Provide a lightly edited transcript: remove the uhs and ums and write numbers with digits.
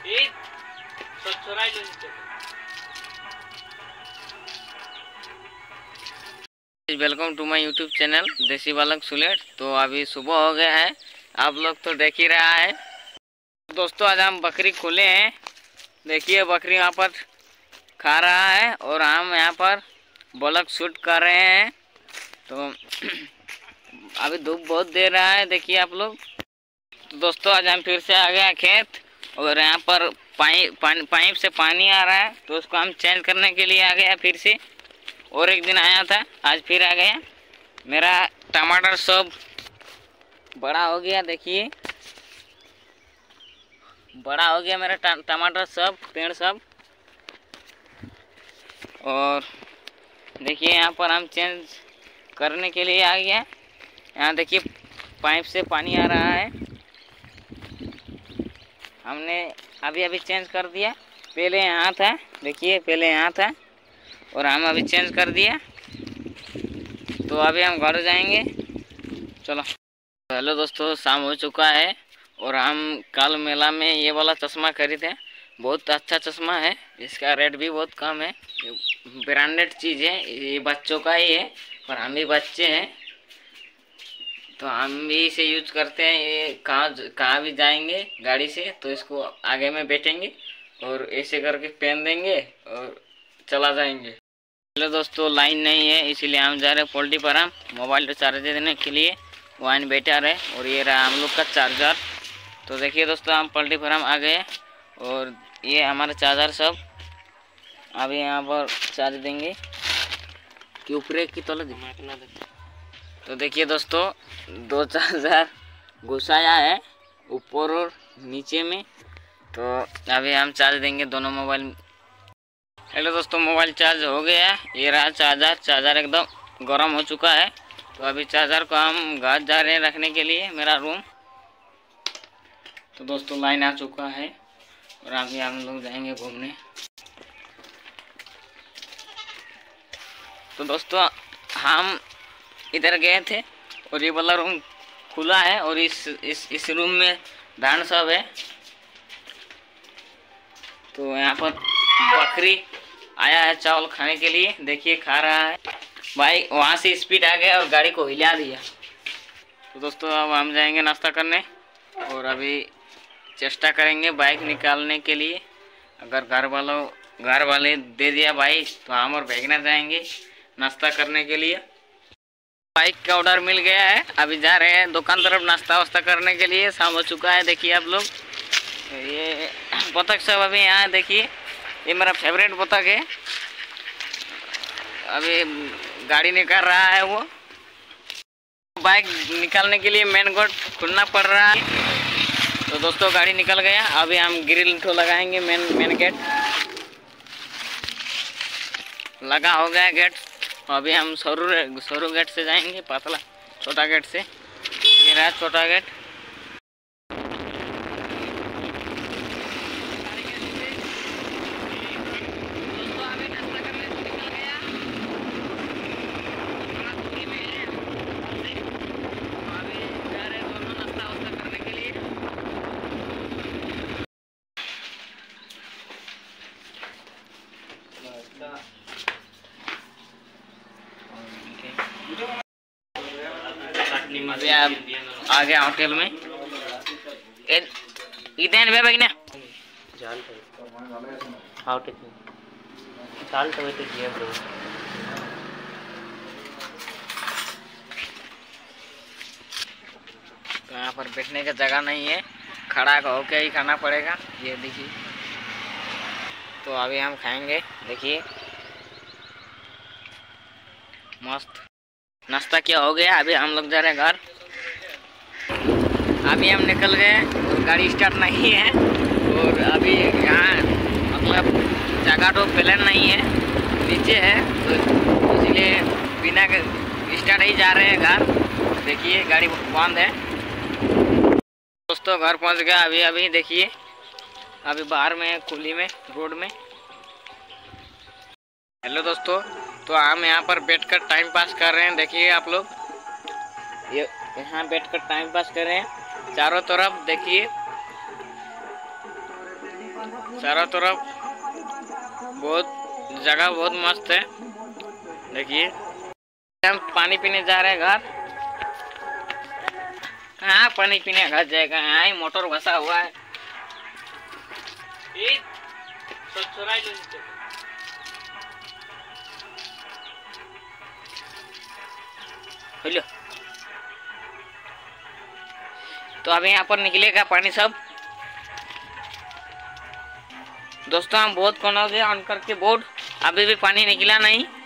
Welcome to my YouTube channel Desi Balak सुलेट। तो अभी सुबह हो गया है, आप लोग तो देख ही रहा है। दोस्तों आज हम बकरी खोले हैं, देखिए बकरी यहाँ पर खा रहा है और हम यहाँ पर बालक शूट कर रहे हैं। तो अभी धूप बहुत दे रहा है, देखिए आप लोग। तो दोस्तों आज हम फिर से आ गए खेत और यहाँ पर पाइप से पानी आ रहा है, तो उसको हम चेंज करने के लिए आ गया फिर से। और एक दिन आया था, आज फिर आ गया। मेरा टमाटर सब बड़ा हो गया, देखिए बड़ा हो गया मेरा टमाटर सब, पेड़ सब। और देखिए यहाँ पर हम चेंज करने के लिए आ गया। यहाँ देखिए पाइप से पानी आ रहा है, हमने अभी अभी चेंज कर दिया। पहले यहाँ था, देखिए पहले यहाँ था और हम अभी चेंज कर दिया। तो अभी हम घर जाएंगे, चलो। हेलो दोस्तों, शाम हो चुका है और हम कल मेला में ये वाला चश्मा खरीदे। बहुत अच्छा चश्मा है, इसका रेट भी बहुत कम है, ब्रांडेड चीज़ है, ये बच्चों का ही है। पर हम भी बच्चे हैं तो हम भी इसे यूज करते हैं। ये कहाँ भी जाएंगे गाड़ी से तो इसको आगे में बैठेंगे और ऐसे करके पहन देंगे और चला जाएंगे। हेलो दोस्तों, लाइन नहीं है इसीलिए हम जा रहे हैं पोल्ट्री फार्म मोबाइल चार्ज देने के लिए। वहाँ बैठा रहे और ये रहा हम लोग का चार्जर। तो देखिए दोस्तों, हम पोल्ट्री फार्म आ गए और ये हमारा चार्जर सब अभी यहाँ पर चार्ज देंगे कि ऊपर की तले दिखना। तो देखिए दोस्तों, 2 चार्जर घुसाया है ऊपर और नीचे में। तो अभी हम चार्ज देंगे दोनों मोबाइल। हेलो दोस्तों, मोबाइल चार्ज हो गया है, ये रहा चार्जर एकदम गर्म हो चुका है। तो अभी चार्जर को हम घर जा रहे हैं रखने के लिए, मेरा रूम। तो दोस्तों लाइन आ चुका है और अभी हम लोग जाएंगे घूमने। तो दोस्तों हम इधर गए थे और ये वाला रूम खुला है और इस रूम में धान सब है। तो यहाँ पर बकरी आया है चावल खाने के लिए, देखिए खा रहा है। भाई वहाँ से स्पीड आ गया और गाड़ी को हिला दिया। तो दोस्तों अब हम जाएंगे नाश्ता करने और अभी चेष्टा करेंगे बाइक निकालने के लिए। अगर घर वाले दे दिया बाइक तो हम और भेजना जाएंगे नाश्ता करने के लिए। बाइक का ऑर्डर मिल गया है, अभी जा रहे हैं दुकान तरफ नाश्ता वास्ता करने के लिए। शाम हो चुका है, देखिए आप लोग। ये बतख सब अभी यहाँ देखिए, ये मेरा फेवरेट बतख है। अभी गाड़ी निकाल रहा है वो। बाइक निकालने के लिए मेन गेट खुलना पड़ रहा है। तो दोस्तों गाड़ी निकल गया, अभी हम ग्रिल तो लगाएंगे। मेन गेट लगा हो गया गेट। अभी हम सरू गेट से जाएंगे, पतला छोटा गेट से। ये रहा छोटा गेट। अभी आप आ गया होटल में। इधर वे बगना जाल हाउ टेक चाल तो वे तो जिया ब्रो। तो यहाँ पर बैठने का जगह नहीं है, खड़ा होके ही खाना पड़ेगा। ये देखिए, तो अभी हम खाएंगे, देखिए मस्त नाश्ता क्या हो गया। अभी हम लोग जा रहे हैं घर। अभी हम निकल गए और गाड़ी स्टार्ट नहीं है और अभी यहाँ मतलब जगह तो प्लेन नहीं है, नीचे है, तो इसलिए बिना स्टार्ट ही जा रहे हैं घर। देखिए गाड़ी बंद है। दोस्तों घर पहुँच गया अभी देखिए, अभी बाहर में खुली में रोड में। हेलो दोस्तों, तो हम यहाँ पर बैठकर टाइम पास कर रहे हैं, देखिए आप लोग। ये यहाँ बैठकर टाइम पास कर रहे हैं, चारों तरफ देखिए चारों तरफ बहुत जगह बहुत मस्त है। देखिए हम पानी पीने जा रहे हैं घर। कहाँ पानी पीने घर जाएगा, यहाँ ही मोटर घसा हुआ है। तो अभी यहाँ पर निकलेगा पानी सब। दोस्तों हम बहुत खोल गए ऑन करके बोर्ड, अभी भी पानी निकला नहीं।